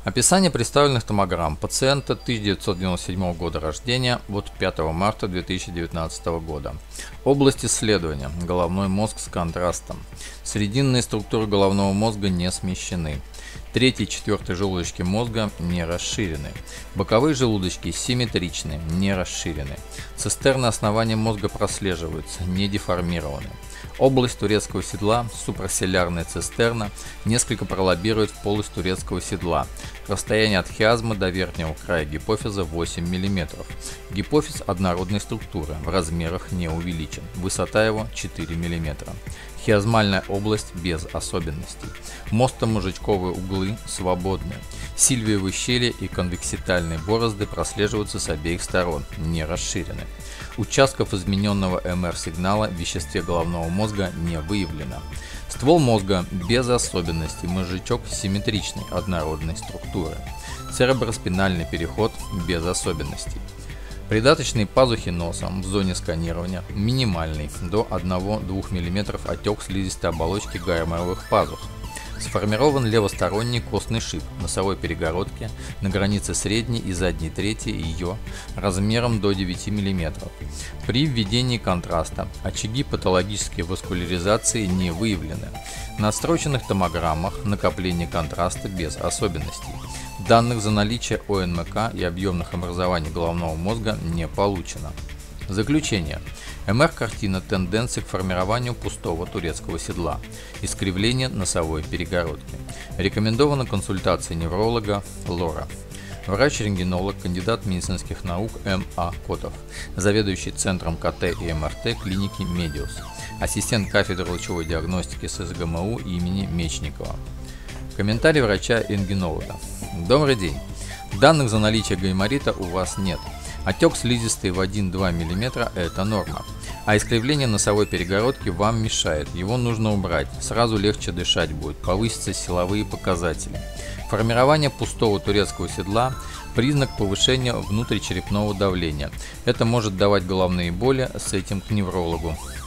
Описание представленных томограмм пациента 1997 года рождения от 5 марта 2019 года. Область исследования – головной мозг с контрастом. Срединные структуры головного мозга не смещены. Третий и четвертый желудочки мозга не расширены. Боковые желудочки симметричны, не расширены. Цистерны основания мозга прослеживаются, не деформированы. Область турецкого седла, супрасселярная цистерна, несколько пролоббирует в полость турецкого седла. Расстояние от хиазмы до верхнего края гипофиза 8 мм. Гипофиз однородной структуры, в размерах не увеличен. Высота его 4 мм. Хиазмальная область без особенностей. Мосто-мозжечковые углы свободны. Сильвиевые щели и конвекситальные борозды прослеживаются с обеих сторон, не расширены. Участков измененного МР-сигнала в веществе головного мозга не выявлено. Ствол мозга без особенностей, мозжечок симметричной, однородной структуры. Цереброспинальный переход без особенностей. Придаточные пазухи носа в зоне сканирования минимальный, до 1-2 мм отек слизистой оболочки гайморовых пазух. Сформирован левосторонний костный шип носовой перегородки на границе средней и задней трети ее размером до 9 мм. При введении контраста очаги патологической васкуляризации не выявлены. На отстроченных томограммах накопление контраста без особенностей. Данных за наличие ОНМК и объемных образований головного мозга не получено. Заключение. МР-картина тенденции к формированию пустого турецкого седла, искривление носовой перегородки. Рекомендована консультация невролога Лора. Врач-рентгенолог, кандидат медицинских наук М.А. Котов, заведующий Центром КТ и МРТ клиники Медиус, ассистент кафедры лучевой диагностики ССГМУ имени Мечникова. Комментарий врача-рентгенолога. Добрый день. Данных за наличие гайморита у вас нет. Отек слизистой в 1-2 мм – это норма. А искривление носовой перегородки вам мешает, его нужно убрать, сразу легче дышать будет, повысятся силовые показатели. Формирование пустого турецкого седла – признак повышения внутричерепного давления. Это может давать головные боли, с этим к неврологу.